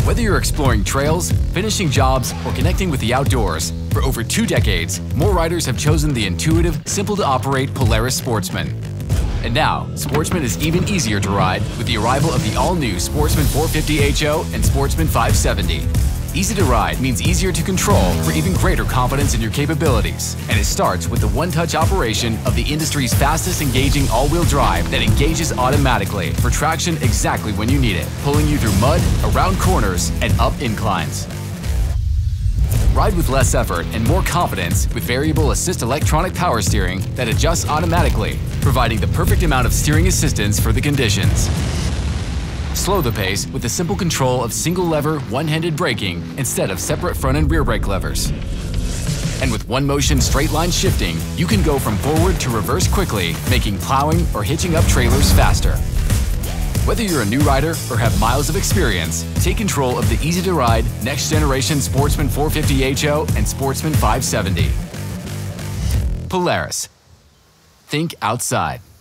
Whether you're exploring trails, finishing jobs, or connecting with the outdoors, for over 2 decades, more riders have chosen the intuitive, simple-to-operate Polaris Sportsman. And now, Sportsman is even easier to ride with the arrival of the all-new Sportsman 450 HO and Sportsman 570. Easy to ride means easier to control for even greater confidence in your capabilities. And it starts with the one-touch operation of the industry's fastest engaging all-wheel drive that engages automatically for traction exactly when you need it, pulling you through mud, around corners, and up inclines. Ride with less effort and more confidence with variable assist electronic power steering that adjusts automatically, providing the perfect amount of steering assistance for the conditions. Slow the pace with the simple control of single-lever, one-handed braking instead of separate front and rear brake levers. And with one-motion straight-line shifting, you can go from forward to reverse quickly, making plowing or hitching up trailers faster. Whether you're a new rider or have miles of experience, take control of the easy-to-ride, next-generation Sportsman 450 HO and Sportsman 570. Polaris. Think outside.